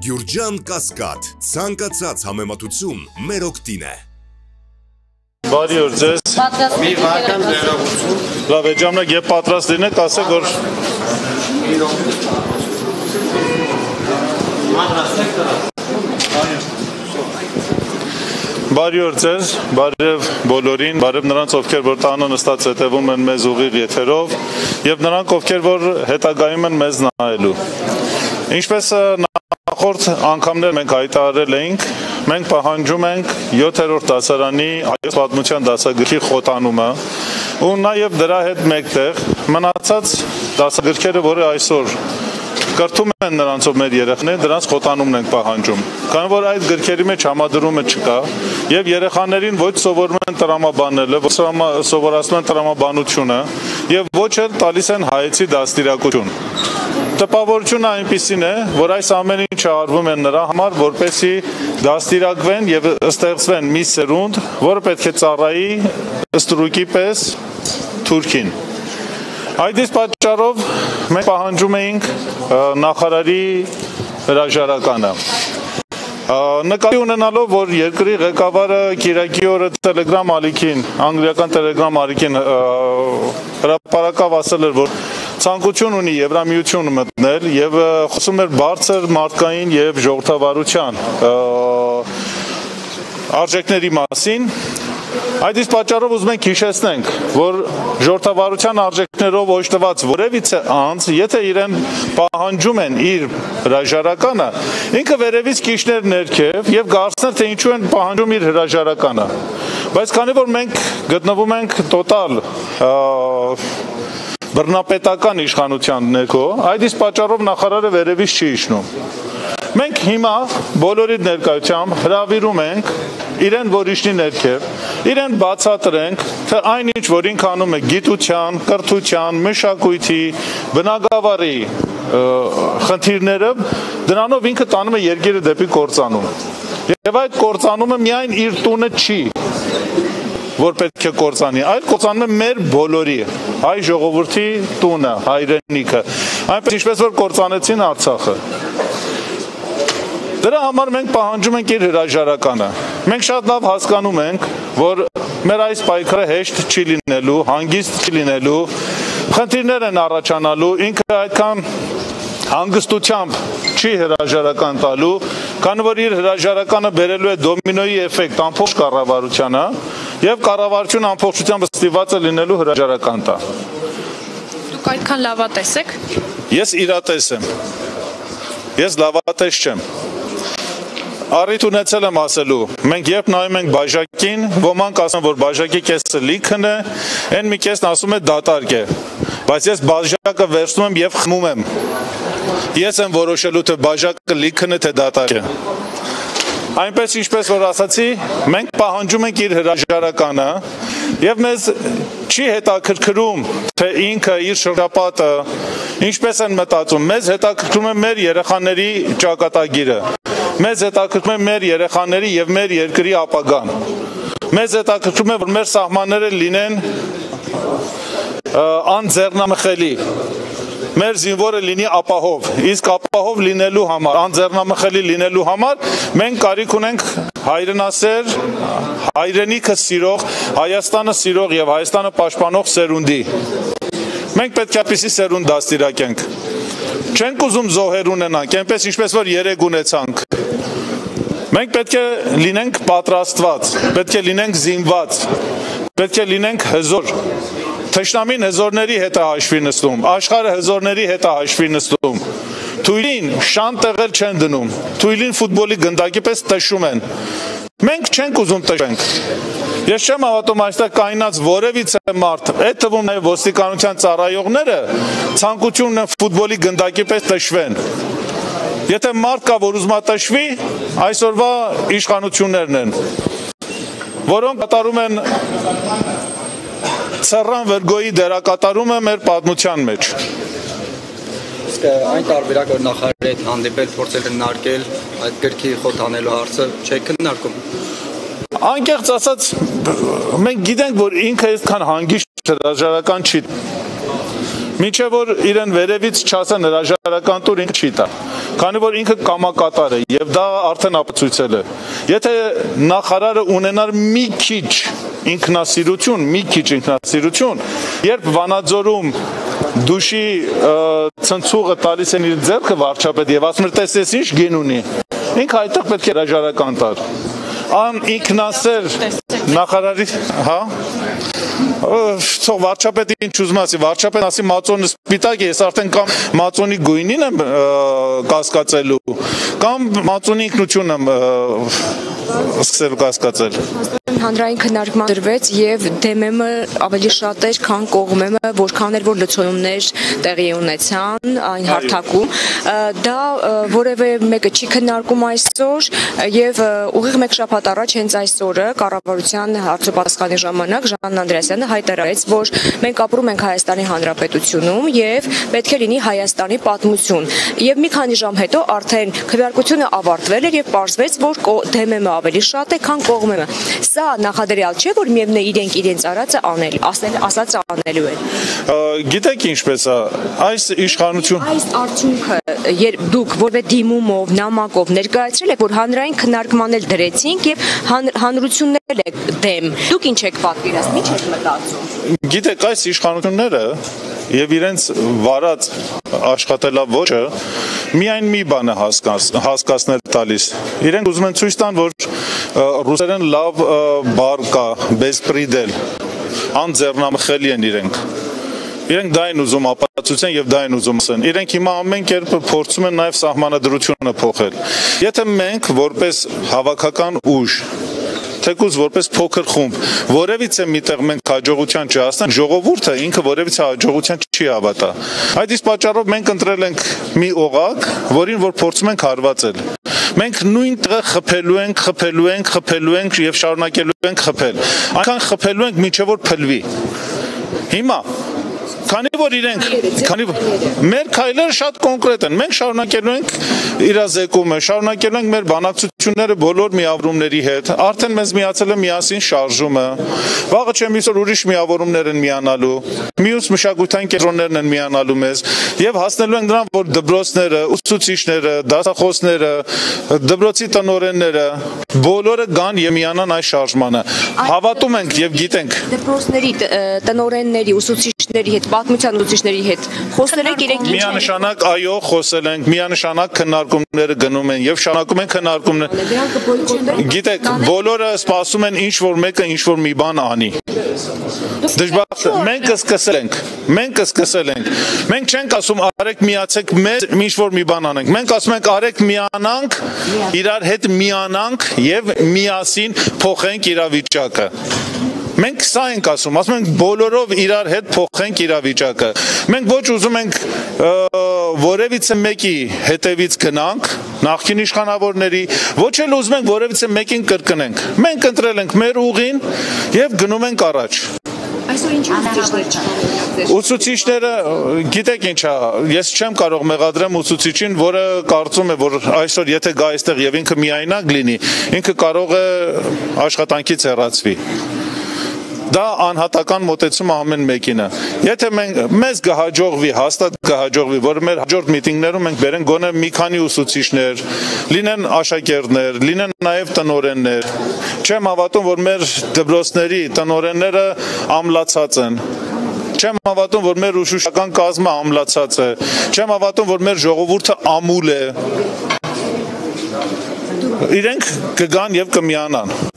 Գյուրջան Կասկադ, ցանկացած համեմատություն մեր օգտին է։ Բարի օր ձեզ։ Մի վարքան ներողություն։ Լավ, էջամնակ եւ պատրաստ լինեք, ասեք որ Բարի օր ձեզ, բարև բոլորին, բարև նրանց, ովքեր որ տանը նստած հետևում են մեզ ուղիղ եթերով եւ նրանք, ովքեր որ հետագայում են մեզ նայելու։ Ինչպես նախորդ անգամներ մենք հայտարարել էինք, մենք պահանջում ենք 7-րդ դասարանի հայոց պատմության դասագրքի խոտանումը ու նաեւ դրա հետ մեկտեղ մնացած դասագրքերը, որը այսօր կրթում են նրանցով մեր երեխաները, դրանց խոտանումն ենք պահանջում։ Քանի որ այդ գրքերի մեջ համադրումը չկա եւ երեխաներին ոչ սովորում են տրամաբանելը, ոչ սովորացնում են տրամաբանությունը եւ ոչ էլ տալիս են հայեցի դաստիարակություն։ Տպավորությունը այնպիսին է, որ այս ամեն ինչը արվում է նրա համար, որպեսզի դաստիարակվեն եւ ստեղծվեն մի սերունդ, որը պետք է ծառայի ստրուկի պես Թուրքին։ Այդ իսկ պատճառով մենք պահանջում էինք նախարարի հրաժարականը։ Նկատի ունենալով, որ երկրի ղեկավարը Կիրակի օրը Telegram ալիքին, անգլիական Telegram ալիքին հրապարակավ ասել էր, որ ցանկություն ունի Եվրամիություն մտնել եւ խոսում էր բարձր մարդկային եւ ժողովրդավարության արժեքների մասին։ Այդ իսկ պատճառով ուզում ենք հիշեցնենք, որ ժողովրդավարության արժեքներով օժտված որևիցե անձ, եթե իրեն պահանջում են իր հրաժարականը, ինքը վերևից կիջներ ներքև եւ գարցներ, թե ինչու են պահանջում իր հրաժարականը։ Բայց քանի որ մենք գտնվում ենք տոտալ բռնապետական իշխանության ներքո, այդ իսկ պատճառով նախարարը վերևից չի իջնում։ Մենք հիմա բոլորի ներկայությամբ հրավիրում ենք իրեն, որ իջնի ներքև, իրեն բացատրենք, թե այնինչ, որ ինքը անում է գիտության, կրթության, մշակույթի, բնագավառի խնդիրները, դրանով ինքը տանում է երկիրը դեպի կործանում։ Եվ այդ կործանումը միայն իր տունը չի, որ պետք է կործանի, այլ կործանում է մեր բոլորի, հայ ժողովրդի տունը, հայրենիքը, այնպես ինչպես որ կործանեցին Արցախը։ Դրա համար մենք պահանջում ենք իր հրաժարականը։ Մենք շատ լավ հասկանում ենք, որ մեր այս պայքարը հեշտ չի լինելու, հանգիստ չի լինելու, խնդիրներ են առաջանալու, ինքը այդքան հանգստությամբ չի հրաժարական տալու, քանի որ իր հրաժարականը բերելու է դոմինոյի էֆեկտ ամբողջ կառավարությանը եւ կառավարությունը ամբողջությամբ ստիված է լինելու հրաժարական տա։ Դուք այդքան լավատես եք։ Ես իրատես եմ։ Ես լավատես չեմ։ Առիթ ունեցել եմ ասելու, մենք երբ նայում ենք բաժակին, ոմանք ասում, որ բաժակի կեսը լիքն է, այն մի կեսն ասում է դատարկ է, բայց ես բաժակը վերցնում եմ եւ խմում եմ։ Ես եմ որոշելու, թե բաժակը լիքն է, թե դատարկ է։ Այնպես ինչպես որ ասացի, մենք պահանջում ենք իր հրաժարականը եւ մեզ չի հետաքրքրում, թե ինքը իր շրջապատը ինչպես են մտածում, մեզ հետաքրքրում է մեր երեխաների ճակատագիրը, մեզ հետաքրքրում է մեր երեխաների եւ մեր երկրի ապագան, մեզ հետաքրքրում է, որ մեր սահմանները լինեն անձեռնամխելի, մեր զինվորը լինի ապահով, իսկ ապահով լինելու համար, անձեռնամխելի լինելու համար մենք կարիք ունենք հայրենասեր, հայրենիքը սիրող, Հայաստանը սիրող եւ Հայաստանը պաշտպանող սերունդի։ Մենք պետք է այդպիսի սերունդ դաստիարակենք։ Չենք ուզում զոհեր ունենանք, այնպես ինչպես որ երեք ունեցանք։ Մենք պետք է լինենք պատրաստված, պետք է լինենք զինված, պետք է լինենք հզոր։ Թշնամին հզորների հետ է հաշվի նստում, աշխարհը հզորների հետ է հաշվի նստում։ Թույլին շան տեղել չեն դնում, թույլին ֆուտբոլի գնդակի պես տշում են։ Մենք չենք ուզում տշենք։ Ես չեմ հավատում այստեղ կայնած որևիցե մարդ, այդ թվում նաև ոստիկանության ծառայողները ցանկություն ունեն ֆուտբոլի գնդակի պես տշվեն։ Եթե մարդ կա, որ ուզում է տշվի, այսօրվա իշխանություններն են, որոնք կատարում են Սեռան Վերգոյի դերակատարումը մեր պատմության մեջ։ Իսկ այն տարբերակ որ նախարարի հետ հանդիպել, փորձել քննարկել այդ գրքի խոթանելու հարցը չեք քննարկում։ Անկեղծ ասած, մենք գիտենք, որ ինքը այդքան հանգիստ հրաժարական չի։ Մինչև որ իրեն վերևից չասեն հրաժարական տուր ինքը չի տա։ քանի որ ինքը կամակատար է եւ դա արդեն ապացույցել է։ Եթե նախարարը ունենար մի քիչ ինքնասիրություն, երբ Վանաձորում դուշի ցնցուղը տալիս են իր ձեռքը վարչապետ եւ ասում է տեսես ինչ գին ունի, ինքը այդտեղ պետք է հրաժարական տար։ Ան ինքնասեր նախարարի, հա? Ցող վարչապետը ինչ ուզում ասի, վարչապետն ասի մածոնը սպիտակ է, ես արդեն կամ մածոնի գույնին եմ կասկածելու, կամ մածոնի ինքնությունն եմ սկսել կասկածել։ Հանրային քննարկման դրվեց եւ դեմեմը ավելի շատ էր, քան կողմեմը, որքան էր որ լցոնումներ տեղի ունեցան այն հարթակում։ Դա որևէ մեկը չի քննարկում այսօր եւ ուղիղ մեկ շաբաթ առաջ հենց այսօրը կառավարության հարցոպատասխանի ժամանակ Ժան Անդրեասյանը հայտարարեց, որ մենք ապրում ենք Հայաստանի Հանրապետությունում եւ պետք է լինի Հայաստանի պատմություն։ Եվ մի քանի ժամ հետո արդեն քվեարկությունը ավարտվել էր եւ պարզվեց, որ դեմեմը ավելի շատ է, քան կողմեմը։ Սա նախադրյալ չէ, որ միևնույն է իրենք իրենց արածը ասածը անելու են։ Գիտեք ինչպես է, այս իշխանություն այս արդյունքը դուք որևէ դիմումով, նամակով ներկայացրել եք, որ հանրային քննարկման էլ դրեցինք եւ հանրություններ եք դեմ։ Դուք ինչ եք պատկերացնում, ինչ եք մտածում։ Գիտեք, այս իշխանությունները եւ իրենց վարած աշխատելավոճը միայն մի բան է հասկացնել տալիս։ Իրենք ուզում են ցույց տան, որ ռուսերեն լավ բառ կա, բեսպրիդել, անձեռնամխելի են իրենք։ Իրենք դա են ուզում ապացուցեն եւ դա են ուզում ասեն։ Իրենք հիմա ամեն կերպ փորձում են նաեւ սահմանադրությունը փոխել։ Եթե մենք որպես հավաքական ուժ թեկուզ որպես փոքր խումբ որևիցե միտեղ մենք հաջողության չհասնենք, ժողովուրդը ինքը որևիցե հաջողության չի հավատա։ Այդ իսկ պատճառով մենք ընտրել ենք մի օղակ, որին որ փորձում ենք հարվածել։ Մենք նույն տեղը խփելու ենք եւ շարունակելու ենք խփել։ Այնքան խփելու ենք, մինչեւ որ փլվի։ Հիմա Քանի որ մեր քայլերը շատ կոնկրետ են, մենք շարունակելու ենք իրազեկումը, շարունակելու ենք մեր բանակցությունները բոլոր միավորումների հետ, արդեն մեզ միացել է միասին շարժումը, վաղը չեմ իսօր ուրիշ միավորումներ են միանալու, մյուս մշակութային կենտրոններն են միանալու մեզ եւ հասնելու ենք նրան, որ դպրոցները, ուսուցիչները, դասախոսները, դպրոցի տնօրենները բոլորը գան եւ միանան այս շարժմանը։ Հավատում ենք եւ գիտենք։ Դպրոցների, տնօրենների, ուսուցիչների հետ պատմության ուսուցիչների հետ խոսել եք իրենք ինչ միանշանակ այո խոսել ենք միանշանակ քննարկումները գնում են եւ շարունակում են քննարկումները գիտեք բոլորը սպասում են ինչ որ մեկը ինչ որ մի բան անի դժբախտ մենք սկսել ենք մենք չենք ասում արեք միացեք մեզ ինչ որ մի բան անենք մենք ասում ենք արեք միանանք իրար հետ միանանք եւ միասին փոխենք իրավիճակը Մենք սա ենք ասում ենք բոլորով իրար հետ փոխենք իրավիճակը։ Մենք ոչ ուզում ենք որևիցե մեկի հետևից գնանք, նախկին իշխանավորների, ոչ էլ ուզում ենք որևիցե մեկին կրկնենք։ Մենք ընտրել ենք մեր ուղին եւ գնում ենք առաջ։ Այսօր ինչ ուսուցիչներ Ուսուցիչները, գիտեք ինչ է, ես չեմ կարող մեղադրեմ ուսուցիչին, որը կարծում է, որ այսօր եթե գա այստեղ եւ ինքը միայնակ լինի, ինքը կարող է աշխատանքից հեռացվի։ Դա անհատական մոտեցում ամեն մեկինը։ Եթե մեզ կհաջողվի, հաստատ կհաջողվի, որ մեր հաջորդ միտինգներում մենք բերենք գոնե մի քանի ուսուցիչներ, լինեն աշակերտներ, լինեն նաև տնօրեններ։ Չեմ հավատում, որ մեր դպրոցների տնօրենները ամլացած են։ Չեմ հավատում, որ մեր ուսուցչական կազմը ամլացած է։ Չեմ հավատում, որ մեր ժողովուրդը ամուլ է։ Իրենք կգան եւ կմիանան։